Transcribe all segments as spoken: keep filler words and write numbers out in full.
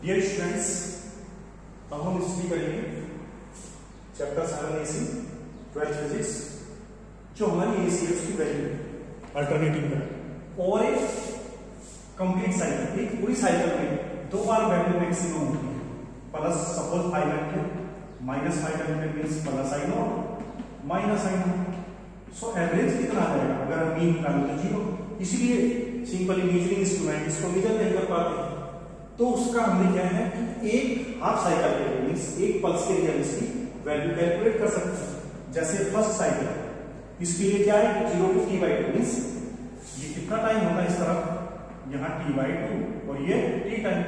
Dear students, अब हम study करेंगे chapter seven AC twelfth physics. जो हमारी एसी है उसकी वैल्यू अल्टरनेटिंग करंट और एक कंप्लीट साइकिल, एक पूरी साइकिल में दो बार वैल्यू मैक्सिमम होती है। Plus suppose five ampere minus five ampere means plus I naught minus I naught. So average कितना आ जाएगा अगर हम मीन निकालें तो जीरो। इसलिए सिंपल मेजरिंग इंस्ट्रूमेंट इसको मेजर नहीं कर पाते, तो उसका हमने क्या है कि एक हाफ साइकिल के लिए मीन्स एक पल्स के लिए हम इसकी वैल्यू कैलकुलेट कर सकते हैं। जैसे फर्स्ट साइकिल, इसके लिए क्या है zero to T by two means ये कितना टाइम होता है इस तरफ, यहाँ टी बाई टू और ये टी टाइम।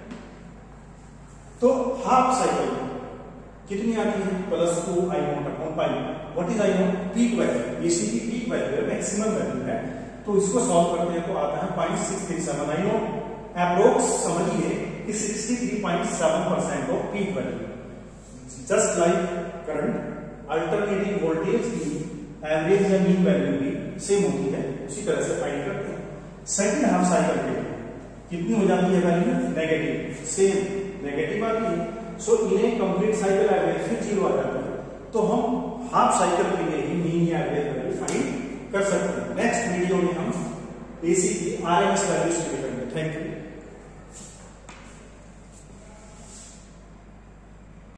तो हाफ साइकिल कितनी आती है plus two I naught upon pi. What is I naught? Peak value. AC की पीक वैल्यू है, मैक्सिमम वैल्यू है। तो इसको सॉल्व करते हैं तो आता है point six three seven I naught. Approx समझिए कि sixty three point seven percent of peak value. Just like current alternating voltage की एवरेज या मीन वैल्यू भी सेम होती है, उसी तरह से फाइंड करते हैं। सेकंड हाफ साइकिल के लिए कितनी हो जाती है वैल्यू? नेगेटिव, सेम नेगेटिव आती है। सो इन्हें कंप्लीट साइकिल एवरेज फिर जीरो आ जाती है। तो हम हाफ साइकिल के लिए ही मीन या एवरेज वैल्यू फाइंड कर सकते हैं। नेक्स्ट वीडियो में हम एसी की आरएमएस वैल्यू स्टडी करेंगे। Thank you.